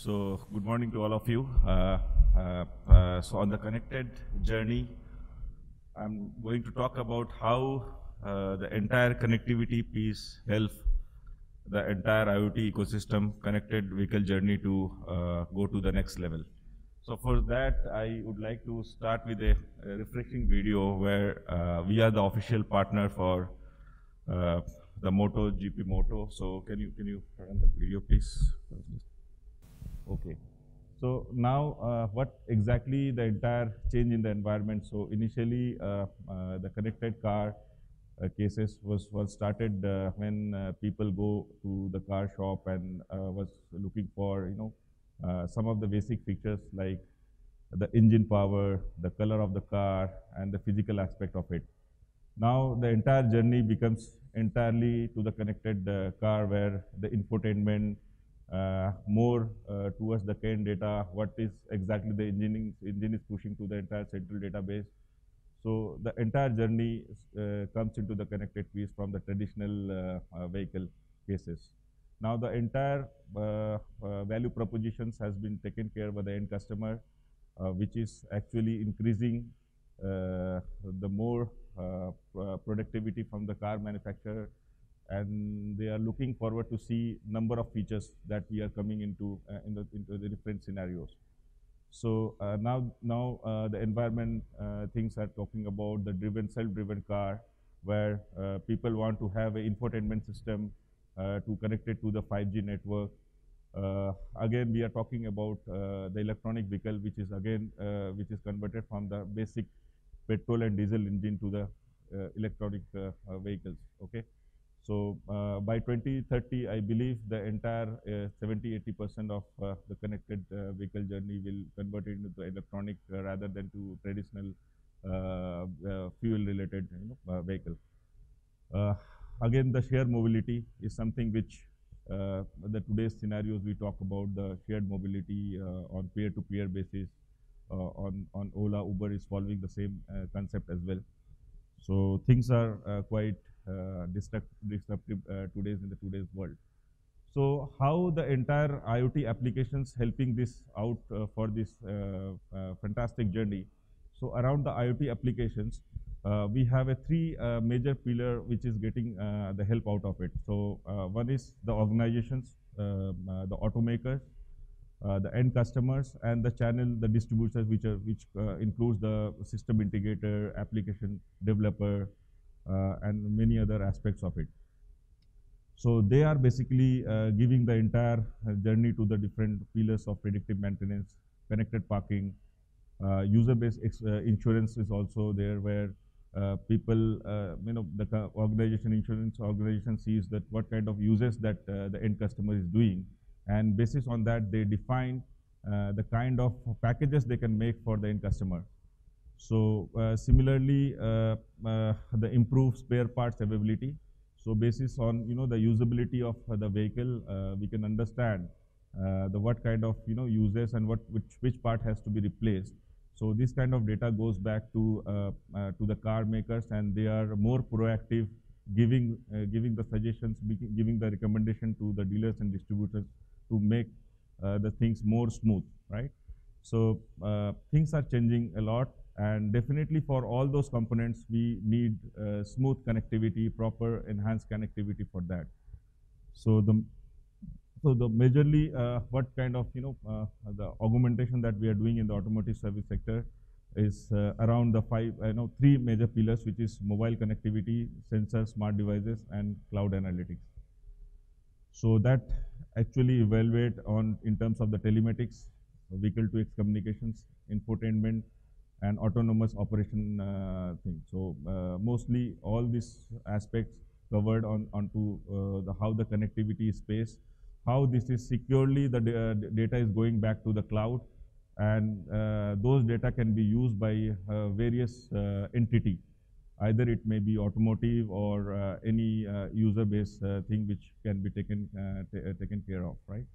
So, good morning to all of you. So, on the connected journey, I'm going to talk about how the entire connectivity piece helps the entire IoT ecosystem connected vehicle journey to go to the next level. So, for that, I would like to start with a refreshing video where we are the official partner for the MotoGP Moto. So, can you run the video, please? Okay. So now, what exactly the entire change in the environment? So initially, the connected car cases was started when people go to the car shop and was looking for some of the basic features like the engine power, the color of the car, and the physical aspect of it. Now the entire journey becomes entirely to the connected car, where the infotainment more towards the CAN data, what is exactly the engine is pushing to the entire central database. So the entire journey comes into the connected piece from the traditional vehicle cases. Now the entire value propositions has been taken care by the end customer, which is actually increasing the more productivity from the car manufacturer, and they are looking forward to see number of features that we are coming into into the different scenarios. So now the environment things are talking about the self-driven car, where people want to have an infotainment system to connect it to the 5G network. Again, we are talking about the electronic vehicle, which is converted from the basic petrol and diesel engine to the electronic vehicles. Okay. So by 2030, I believe the entire 70–80% of the connected vehicle journey will convert into the electronic rather than to traditional fuel-related vehicle. Again, the shared mobility is something which the today's scenarios we talk about the shared mobility on peer-to-peer basis. On Ola, Uber is following the same concept as well. So things are quite disruptive in today's world. So how the entire IoT applications helping this out for this fantastic journey? So around the IoT applications, we have a three major pillar which is getting the help out of it. So one is the organizations, the automakers, the end customers, and the channel, the distributors, which includes the system integrator, application developer, and many other aspects of it. So they are basically giving the entire journey to the different pillars of predictive maintenance, connected parking, user-based insurance is also there, where people, the insurance organization sees that what kind of uses that the end customer is doing, and basis on that they define the kind of packages they can make for the end customer. So similarly, the improved spare parts availability. So basis on the usability of the vehicle, we can understand the what kind of uses and which part has to be replaced. So this kind of data goes back to the car makers, and they are more proactive, giving the suggestions, giving the recommendation to the dealers and distributors to make the things more smooth, right? So things are changing a lot, and definitely for all those components, we need smooth connectivity, proper enhanced connectivity for that. So the majorly what kind of the augmentation that we are doing in the automotive service sector is around the three major pillars, which is mobile connectivity, sensors, smart devices, and cloud analytics. So that actually evaluate on in terms of the telematics, vehicle-to-X communications, infotainment, and autonomous operation thing. So mostly all these aspects covered onto how the connectivity is spaced, how this is securely the data is going back to the cloud, and those data can be used by various entity. Either it may be automotive or any user-based thing which can be taken care of, right?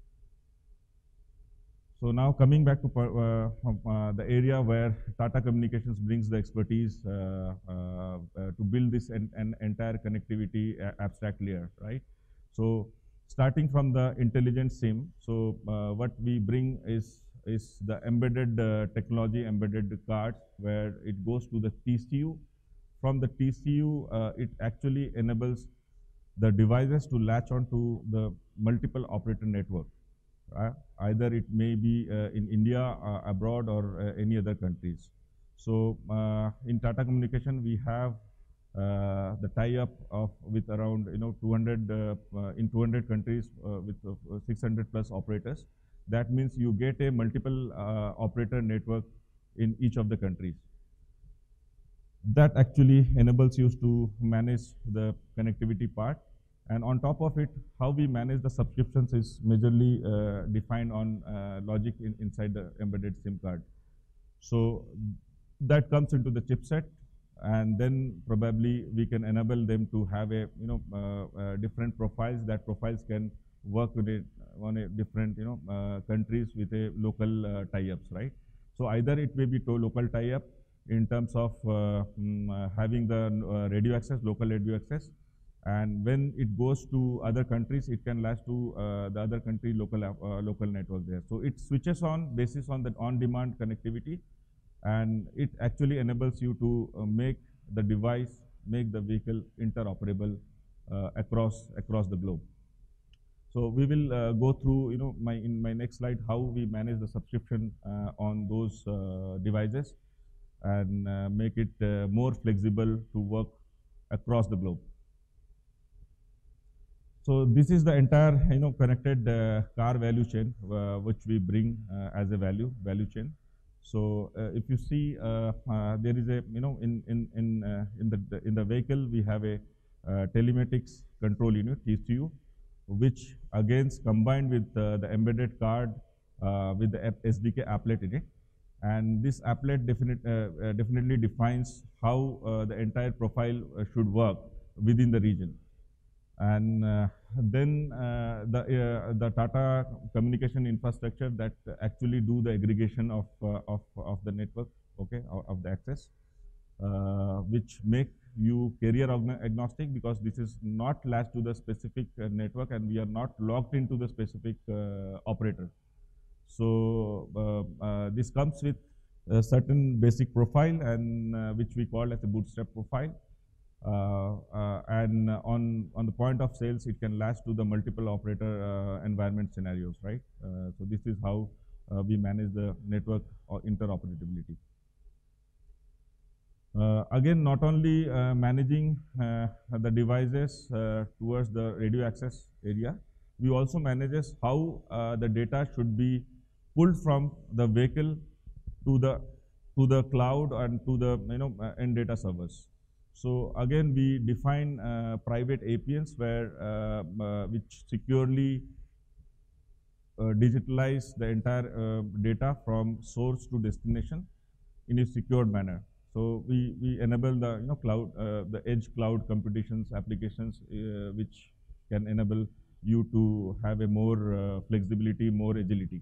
So now coming back to the area where Tata Communications brings the expertise to build this entire connectivity abstract layer, right? So starting from the intelligent SIM. So what we bring is the embedded technology, embedded cards, where it goes to the TCU. From the TCU, it actually enables the devices to latch onto the multiple operator network. Uh, Either it may be in India, abroad, or any other countries. So in Tata Communication, we have the tie-up of with around 200 in 200 countries with 600 plus operators. That means you get a multiple operator network in each of the countries. That actually enables you to manage the connectivity part. And on top of it, how we manage the subscriptions is majorly defined on logic inside the embedded SIM card. So that comes into the chipset, and then probably we can enable them to have a different profiles. That profiles can work with it on a different countries with a local tie-ups, right? So either it may be to local tie-up in terms of having the radio access, local radio access, and when it goes to other countries, it can latch to the other country local network there. So it switches on basis on the on-demand connectivity, and it actually enables you to make the vehicle interoperable across the globe. So we will go through in my next slide how we manage the subscription on those devices, and make it more flexible to work across the globe. So this is the entire connected car value chain which we bring as a value chain. So if you see, there is a in the vehicle we have a telematics control unit (TCU), which again combined with the embedded card with the SDK applet in it, and this applet definitely defines how the entire profile should work within the region. And then the Tata communication infrastructure that actually do the aggregation of the network, okay, of the access, which make you carrier agnostic, because this is not latched to the specific network, and we are not locked into the specific operator. So this comes with a certain basic profile, and which we call as a bootstrap profile. And on the point of sales, it can latch to the multiple operator environment scenarios, right? So this is how we manage the network interoperability. Again, not only managing the devices towards the radio access area, we also manages how the data should be pulled from the vehicle to the cloud and to the end data servers. So again, we define private APNs which securely digitalize the entire data from source to destination in a secured manner. So we enable the cloud, the edge cloud computations applications, which can enable you to have a more flexibility, more agility.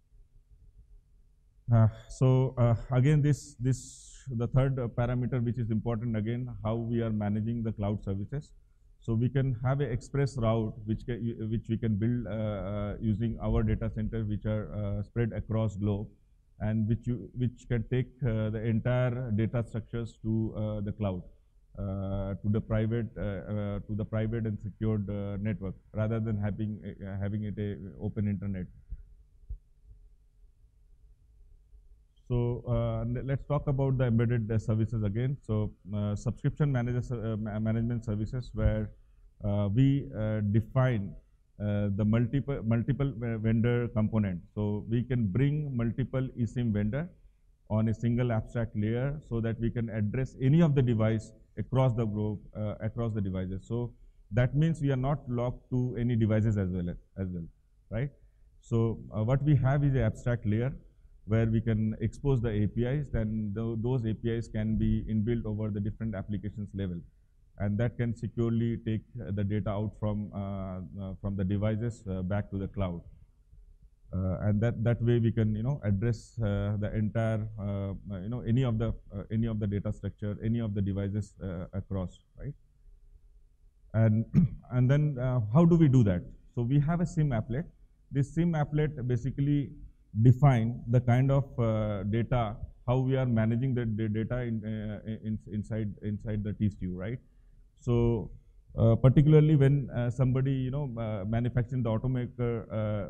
So again, the third parameter which is important, again, how we are managing the cloud services. So we can have an express route which we can build using our data centers, which are spread across globe, and which can take the entire data structures to the cloud, to the private and secured network, rather than having it a open internet. So let's talk about the embedded services again. So subscription management services, where we define the multiple vendor component. So we can bring multiple eSIM vendor on a single abstract layer, so that we can address any of the device across the globe, across the devices. So that means we are not locked to any devices as well, right? So what we have is an abstract layer where we can expose the APIs, then those APIs can be inbuilt over the different applications level, and that can securely take the data out from the devices back to the cloud, and that way we can address the entire any of the data structure, any of the devices across, right? And and then how do we do that? So we have a SIM applet. This SIM applet basically define the kind of data, how we are managing the data inside the TCU, right? So particularly when somebody manufacturing the automaker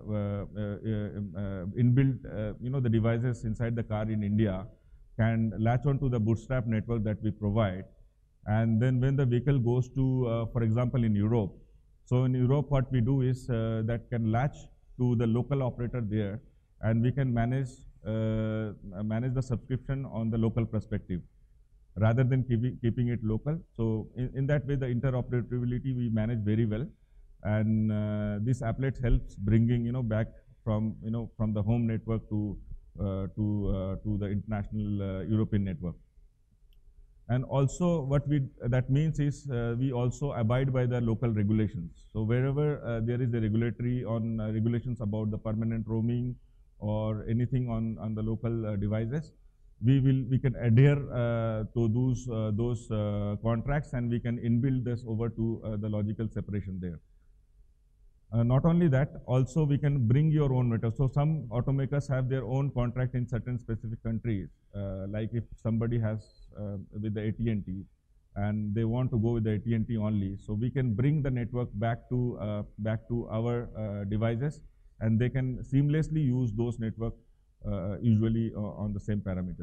inbuilt the devices inside the car in India can latch on to the bootstrap network that we provide, and then when the vehicle goes to for example in Europe, so in Europe what we do is that can latch to the local operator there, and we can manage the subscription on the local perspective rather than keeping it local. So in that way, the interoperability we manage very well, and this applet helps bringing back from the home network to the international European network. And also what that means is we also abide by the local regulations. So wherever there is a regulatory on regulations about the permanent roaming or anything on the local devices, we can adhere to those contracts, and we can inbuild this over to the logical separation there. Not only that, also we can bring your own meter. So some automakers have their own contract in certain specific countries. Like if somebody has with the AT&T and they want to go with the AT&T only, so we can bring the network back to our devices, and they can seamlessly use those network usually on the same parameter.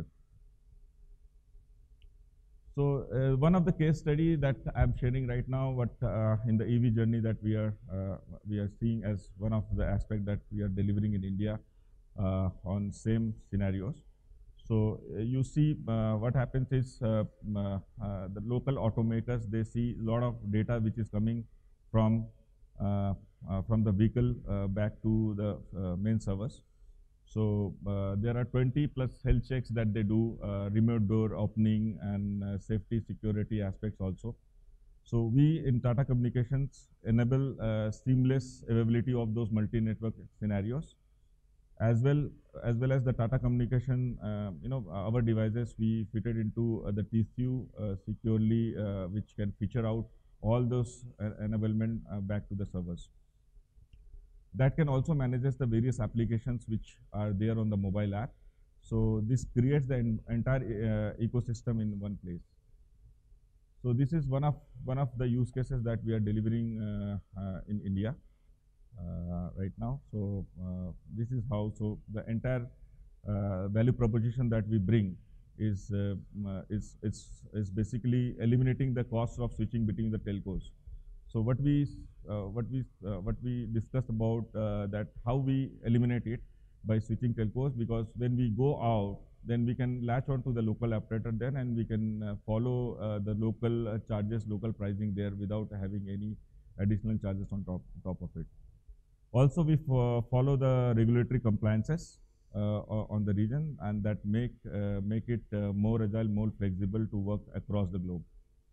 So one of the case study that I'm sharing right now, what in the EV journey that we are seeing as one of the aspect that we are delivering in India on same scenarios. So you see what happens is the local automakers, they see a lot of data which is coming from the vehicle back to the main servers. So there are 20 plus health checks that they do, remote door opening and safety security aspects also. So we in Tata Communications enable seamless availability of those multi-network scenarios, as well as the Tata Communication, our devices we fitted into the TCU securely, which can feature out all those enablement back to the servers. That can also manages the various applications which are there on the mobile app. So this creates the entire ecosystem in one place. So this is one of the use cases that we are delivering in India right now. So this is how. So the entire value proposition that we bring is basically eliminating the cost of switching between the telcos. So what we discussed about that how we eliminate it by switching telcos, because when we go out, then we can latch on to the local operator then, and we can follow the local charges, local pricing there without having any additional charges on top of it. Also, we follow the regulatory compliances on the region, and that make it more agile, more flexible to work across the globe.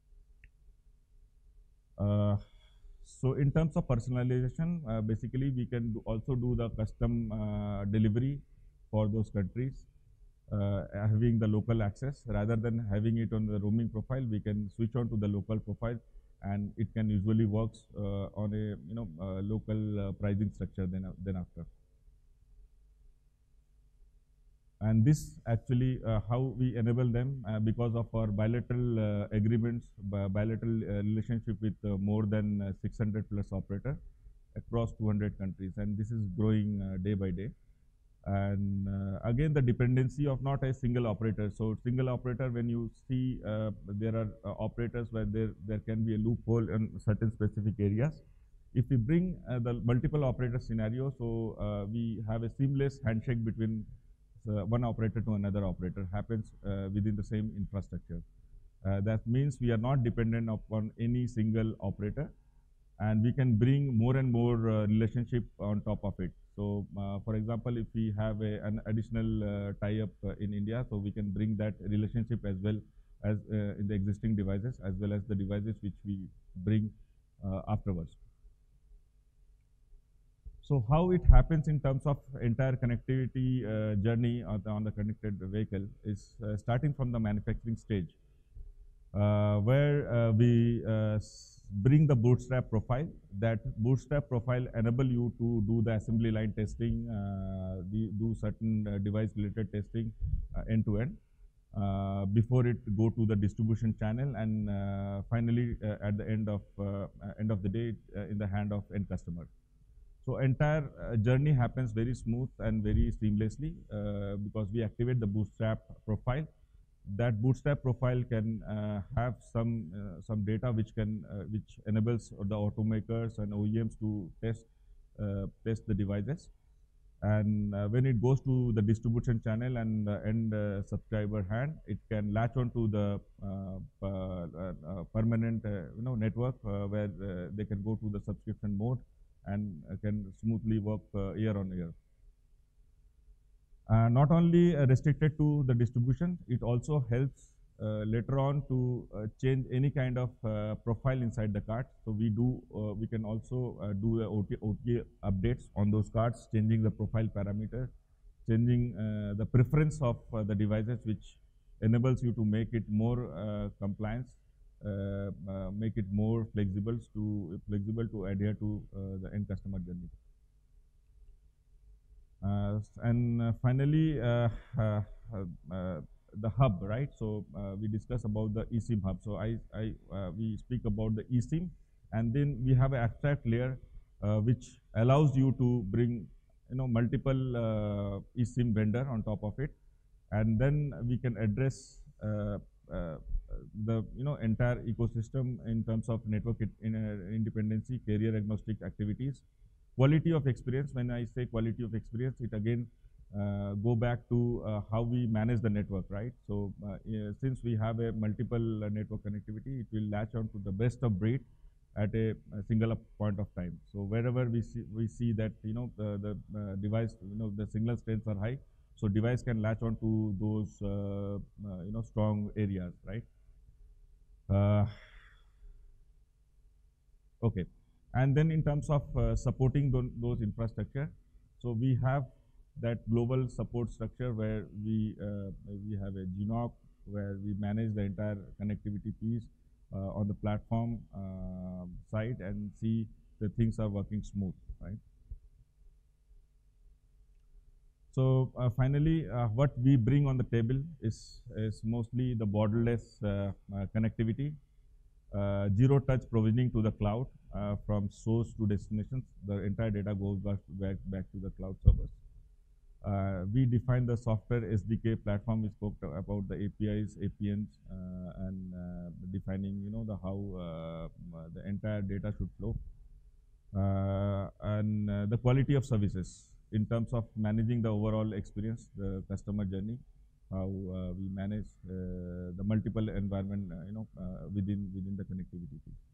So in terms of personalization, basically we can also do the custom delivery for those countries, having the local access rather than having it on the roaming profile. We can switch on to the local profile, and it can usually works on a local pricing structure then after. And this actually how we enable them because of our bilateral agreements, bilateral relationship with more than 600 plus operator across 200 countries, and this is growing day by day. And again, the dependency of not a single operator. So single operator, when you see there are operators where there can be a loophole in certain specific areas. If we bring the multiple operator scenario, so we have a seamless handshake between one operator to another operator happens within the same infrastructure. That means we are not dependent upon any single operator, and we can bring more and more relationship on top of it. So for example, if we have an additional tie-up in India, so we can bring that relationship as well as in the existing devices, as well as the devices which we bring afterwards. So how it happens in terms of entire connectivity journey on the connected vehicle is starting from the manufacturing stage. where we bring the bootstrap profile. That bootstrap profile enable you to do the assembly line testing, do certain device related testing end to end before it go to the distribution channel, and finally at the end of the day in the hand of end customer. So entire journey happens very smooth and very seamlessly because we activate the bootstrap profile. That bootstrap profile can have some data which enables the automakers and OEMs to test the devices. And when it goes to the distribution channel and the end subscriber hand, it can latch on to the permanent network where they can go to the subscription mode and can smoothly work year on year. Not only restricted to the distribution, it also helps later on to change any kind of profile inside the card. So we can also do the OTA updates on those cards, changing the profile parameter, changing the preference of the devices, which enables you to make it more compliance, make it more flexible to adhere to the end customer journey. And finally, the hub, right? So we discuss about the eSIM hub. So we speak about the eSIM, and then we have an abstract layer which allows you to bring multiple eSIM vendor on top of it, and then we can address the entire ecosystem in terms of network independency, carrier agnostic activities. Quality of experience, when I say quality of experience, it again go back to how we manage the network, right? So since we have a multiple network connectivity, it will latch on to the best of breed at a single point of time. So wherever we see that the device, the signal strengths are high, so device can latch on to those strong areas, right? Okay. And then in terms of supporting those infrastructure, so we have that global support structure where we have a GNOC where we manage the entire connectivity piece on the platform side and see the things are working smooth, right? So finally, what we bring on the table is mostly the borderless connectivity, zero touch provisioning to the cloud from source to destinations. The entire data goes back to the cloud servers. We define the software SDK platform. We spoke about the APIs, APNs, and defining the how the entire data should flow, and the quality of services in terms of managing the overall experience, the customer journey, how we manage the multiple environment within the connectivity.